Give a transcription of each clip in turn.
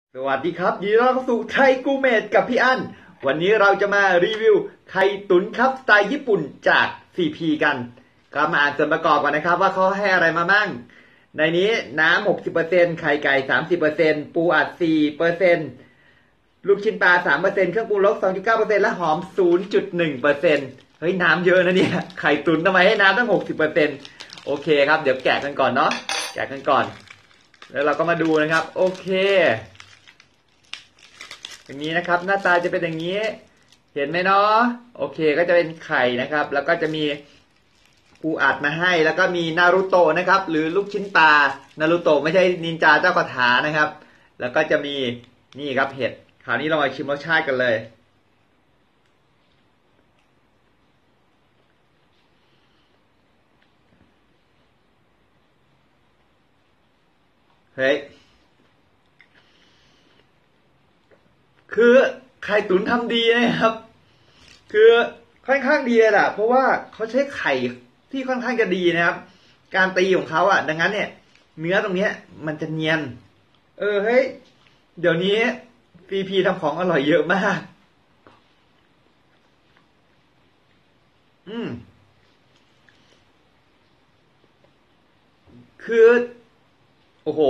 สวัสดีครับยินดีต้อนรับเข้าสู่ไทยกูเมดกับพี่อั้นวันนี้เราจะมารีวิวไข่ตุ๋นครับสไตล์ญี่ปุ่นจาก CP กันก็มาอ่านส่วนประกอบก่อนนะครับว่าเขาให้อะไรมามั่งในนี้น้ำ 60% ไข่ไก่ 30% ปูอัด 4%ลูกชิ้นปลา 3% เครื่องปรุงรส 2.9% และหอม 0.1% เฮ้ยน้ำเยอะนะเนี่ยไข่ตุ๋นทำไมให้น้ำตั้ง 60%โอเคครับเดี๋ยวแกะกันก่อนเนาะแกะกันก่อนแล้วเราก็มาดูนะครับโอเคอย่างนี้นะครับหน้าตาจะเป็นอย่างนี้เห็นไหมเนาะโอเคก็จะเป็นไข่นะครับแล้วก็จะมีปูอัดมาให้แล้วก็มีนารูโตะนะครับหรือลูกชิ้นปลานารูโตะไม่ใช่นินจาเจ้าคาถานะครับแล้วก็จะมีนี่ครับเห็ดคราวนี้เรามาชิมรสชาติกันเลยเฮ้ยคือไข่ตุ๋นทำดีนะครับคือค่อนข้างดีเลยแหละเพราะว่าเขาใช้ไข่ที่ค่อนข้างจะดีนะครับการตีของเขาอ่ะดังนั้นเนี่ยเนื้อตรงเนี้ยมันจะเนียนเฮ้ยเดี๋ยวนี้CPทำของอร่อยเยอะมากอืมคือโอ้โห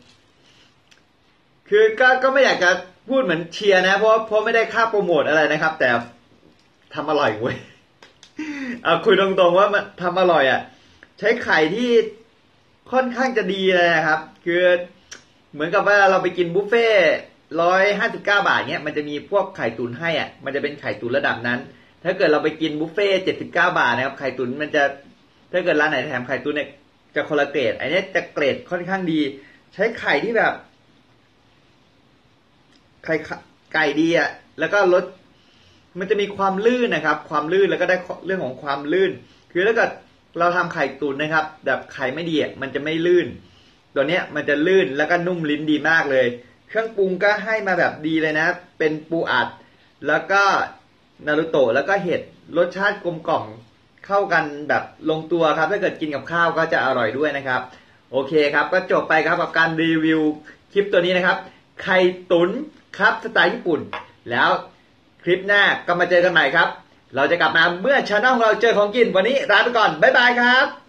คือก็ไม่อยากจะพูดเหมือนเชียร์นะเพราะไม่ได้ค่าโปรโมทอะไรนะครับแต่ทำอร่อยเว้ยเอาคุยตรงๆว่ามันทำอร่อยอ่ะใช้ไข่ที่ค่อนข้างจะดีเลยนะครับคือเหมือนกับว่าเราไปกินบุฟเฟ่159 บาทเนี้ยมันจะมีพวกไข่ตุ๋นให้อ่ะมันจะเป็นไข่ตุ๋นระดับนั้นถ้าเกิดเราไปกินบุฟเฟ่79 บาทนะครับไข่ตุ๋นมันจะถ้าเกิดร้านไหนแถมไข่ตุ๋นเนี่ยจะคนละเกรดอันนี้จะเกรดค่อนข้างดีใช้ไข่ที่แบบไข่ไก่ดีอ่ะแล้วก็รสมันจะมีความลื่นนะครับความลื่นแล้วก็ได้เรื่องของความลื่นคือถ้าเกิดเราทำไข่ตุ๋นนะครับแบบไข่ไม่ดีอ่ะมันจะไม่ลื่นตัวเนี้ยมันจะลื่นแล้วก็นุ่มลิ้นดีมากเลยเครื่องปรุงก็ให้มาแบบดีเลยนะเป็นปูอัดแล้วก็นารูโตะแล้วก็เห็ดรสชาติกลมกล่อมเข้ากันแบบลงตัวครับถ้าเกิดกินกับข้าวก็จะอร่อยด้วยนะครับโอเคครับก็จบไปครับกับการรีวิวคลิปตัวนี้นะครับไข่ตุ๋นครับสไตล์ญี่ปุ่นแล้วคลิปหน้าก็มาเจอกันใหม่ครับเราจะกลับมาเมื่อชาแนลของเราเจอของกินวันนี้ลาไปก่อนบ๊ายบายครับ